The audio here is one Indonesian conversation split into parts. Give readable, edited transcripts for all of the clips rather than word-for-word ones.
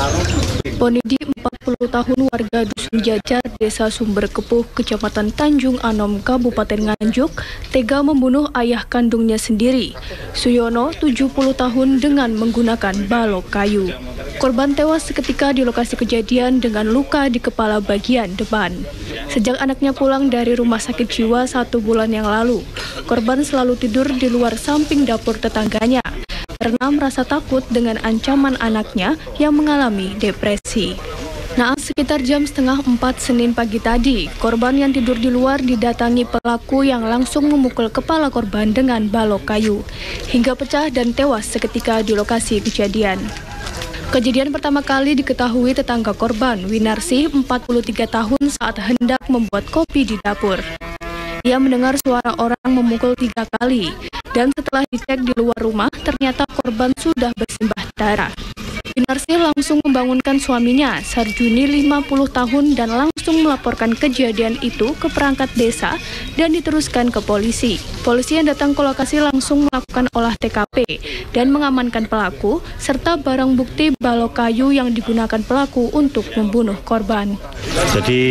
Ponidi 40 tahun warga Dusun Jajar, Desa Sumber Kepuh, Kecamatan Tanjung Anom, Kabupaten Nganjuk, tega membunuh ayah kandungnya sendiri. Suyono, 70 tahun dengan menggunakan balok kayu. Korban tewas seketika di lokasi kejadian dengan luka di kepala bagian depan. Sejak anaknya pulang dari rumah sakit jiwa 1 bulan yang lalu, korban selalu tidur di luar samping dapur tetangganya karena merasa takut dengan ancaman anaknya yang mengalami depresi. Naas sekitar jam setengah 4 Senin pagi tadi, korban yang tidur di luar didatangi pelaku yang langsung memukul kepala korban dengan balok kayu, hingga pecah dan tewas seketika di lokasi kejadian. Kejadian pertama kali diketahui tetangga korban, Winarsi, 43 tahun, saat hendak membuat kopi di dapur. Ia mendengar suara orang memukul 3 kali, dan setelah dicek di luar rumah, ternyata korban sudah bersimbah darah. Winarsi langsung membangunkan suaminya, Sarjuni 50 tahun, dan langsung melaporkan kejadian itu ke perangkat desa dan diteruskan ke polisi. Polisi yang datang ke lokasi langsung melakukan olah TKP dan mengamankan pelaku, serta barang bukti balok kayu yang digunakan pelaku untuk membunuh korban. Jadi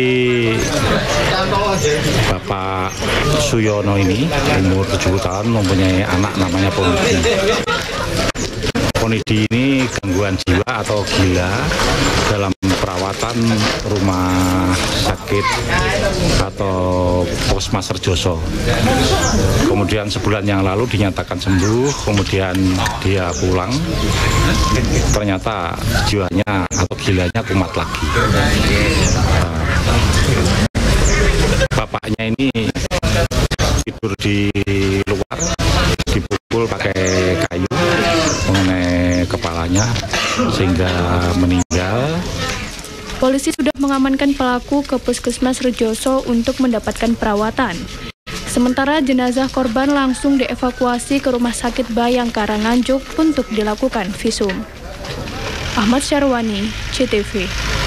Bapak Suyono ini umur 70 tahun mempunyai anak namanya Ponidi. Ponidi ini gangguan jiwa atau gila dalam perawatan rumah sakit atau Puskesmas Rejoso. Kemudian sebulan yang lalu dinyatakan sembuh, kemudian dia pulang, ternyata jiwanya atau gilanya kumat lagi. Bapaknya ini tidur di luar, dipukul pakai kayu mengenai kepalanya sehingga meninggal. Polisi sudah mengamankan pelaku ke Puskesmas Rejoso untuk mendapatkan perawatan. Sementara jenazah korban langsung dievakuasi ke Rumah Sakit Bayangkara Nganjuk untuk dilakukan visum. Ahmad Syarwani, CTV.